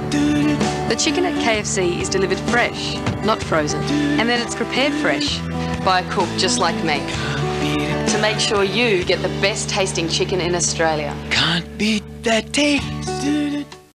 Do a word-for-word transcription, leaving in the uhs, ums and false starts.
The chicken at K F C is delivered fresh, not frozen, and then it's prepared fresh by a cook just like me to make sure you get the best tasting chicken in Australia. Can't beat that taste.